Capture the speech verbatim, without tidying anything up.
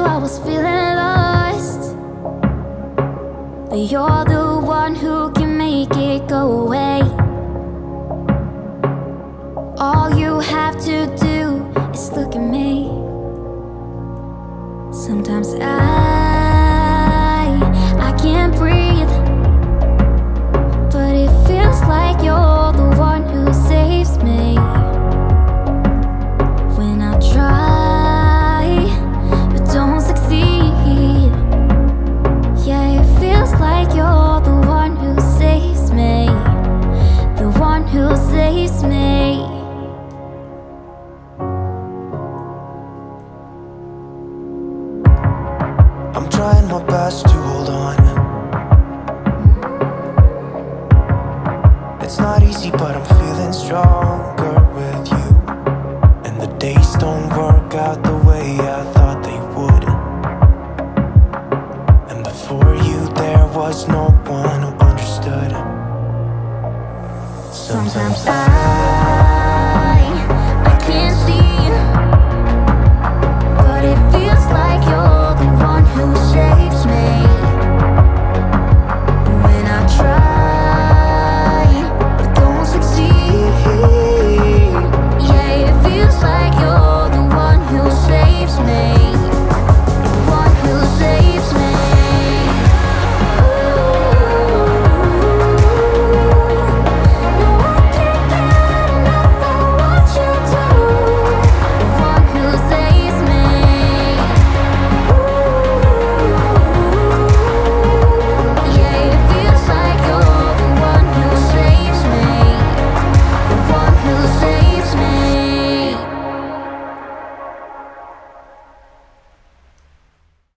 I was feeling lost, but you're the one who can make it go away. All you have to do is look at me. Sometimes I, I can't breathe, but it feels like you're the one who saves me. When I try, but don't succeed, yeah, it feels like you're the one who saves me, the one who saves me. I'm trying my best to hold on. It's not easy, but I'm feeling stronger with you. And the days don't work out the way I thought they would. And before you there was no one who understood. Sometimes I